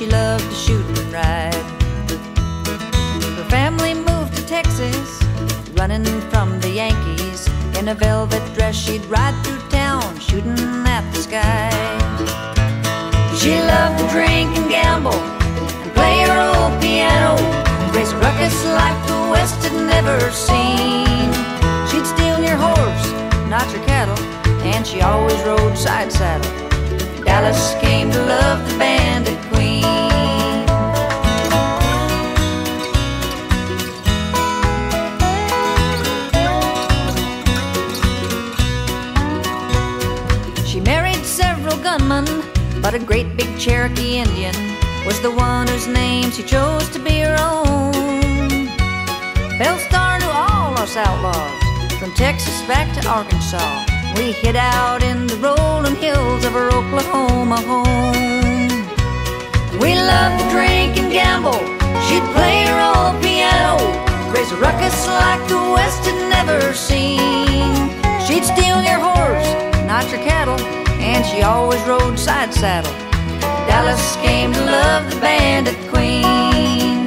she loved to shoot and ride. Her family moved to Texas, running from the Yankees. In a velvet dress she'd ride through town, shooting at the sky. She loved to drink and gamble and play her old piano, race ruckus like the West had never seen. She'd steal your horse, not your cattle, and she always rode side saddle. Dallas came to love the bandit queen. She married several gunmen, but a great big Cherokee Indian was the one whose name she chose to be her own. Belle Starr knew all us outlaws, from Texas back to Arkansas. We hid out in the rolling hills of her Oklahoma home. We loved to drink and gamble, she'd play her old piano, raise a ruckus like the West had never seen. She'd steal your horse, not your cattle, and she always rode side saddle. Dallas came to love the bandit queen.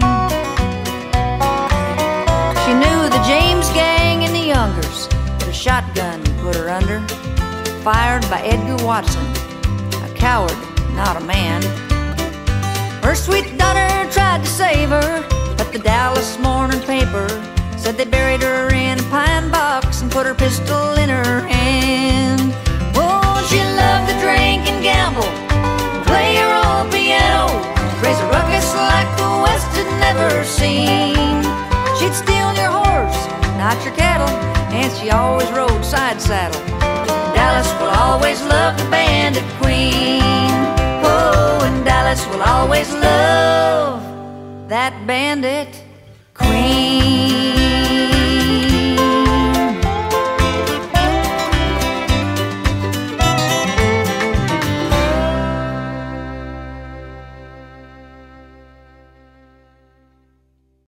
She knew the James gang and the Youngers, but a shotgun put her under, fired by Edgar Watson, a coward, not a man. Her sweet daughter tried to save her, but the Dallas morning paper said they buried her in a pine box and put her pistol in her hand. Oh, she loved to drink and gamble, play her old piano, raise a ruckus like the West had never seen. She'd steal your horse, not your cattle, and she always rode side saddle. Dallas will always love the bandit queen. Oh, and Dallas will always love that bandit queen.